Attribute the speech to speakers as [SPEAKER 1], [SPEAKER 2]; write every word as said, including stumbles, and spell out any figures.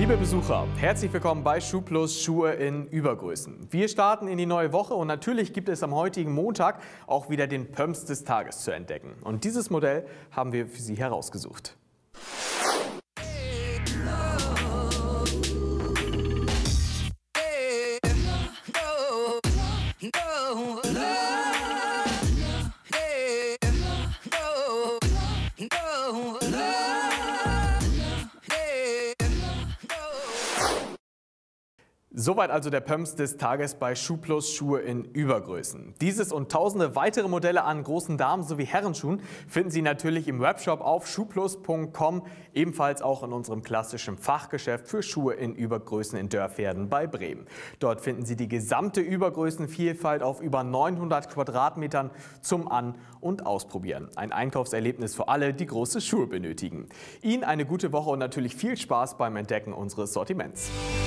[SPEAKER 1] Liebe Besucher, herzlich willkommen bei Schuhplus Schuhe in Übergrößen. Wir starten in die neue Woche und natürlich gibt es am heutigen Montag auch wieder den Pumps des Tages zu entdecken. Und dieses Modell haben wir für Sie herausgesucht. Soweit also der Pumps des Tages bei Schuhplus Schuhe in Übergrößen. Dieses und tausende weitere Modelle an großen Damen- sowie Herrenschuhen finden Sie natürlich im Webshop auf schuhplus punkt com, ebenfalls auch in unserem klassischen Fachgeschäft für Schuhe in Übergrößen in Dörverden bei Bremen. Dort finden Sie die gesamte Übergrößenvielfalt auf über neunhundert Quadratmetern zum An- und Ausprobieren. Ein Einkaufserlebnis für alle, die große Schuhe benötigen. Ihnen eine gute Woche und natürlich viel Spaß beim Entdecken unseres Sortiments.